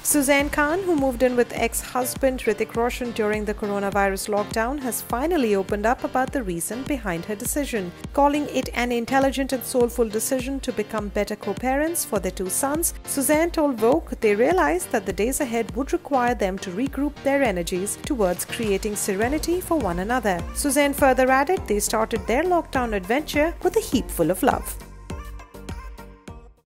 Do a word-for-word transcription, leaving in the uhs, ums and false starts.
Sussanne Khan, who moved in with ex-husband Hrithik Roshan during the coronavirus lockdown, has finally opened up about the reason behind her decision. Calling it an intelligent and soulful decision to become better co-parents for their two sons, Sussanne told Vogue they realized that the days ahead would require them to regroup their energies towards creating serenity for one another. Sussanne further added they started their lockdown adventure with a heap full of love.